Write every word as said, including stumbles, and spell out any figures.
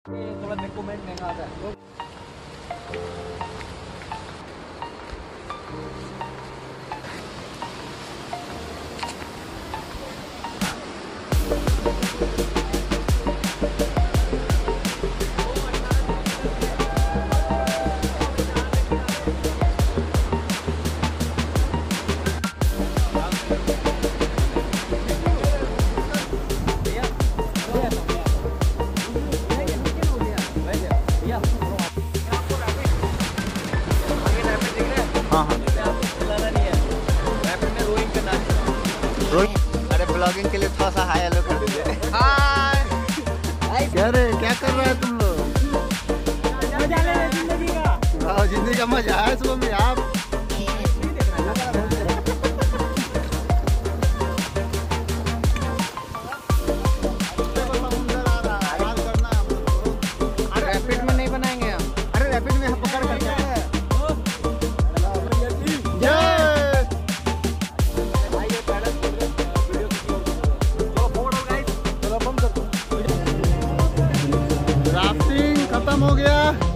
थोड़ा डॉक्यूमेंट महंगा आता है। हाँ हाँ अरे ब्लॉगिंग के लिए थोड़ा सा हाय हेलो कर दीजिए। हाय क्या रे क्या कर रहे हैं तुम लोग? मजा ले रहे जिंदगी का। हाँ जिंदगी का मजा है सुबह में आप। रैपिड में नहीं बनाएंगे हम। अरे रैपिड में हम पकड़ करते हैं। राफ्टिंग खत्म हो गया।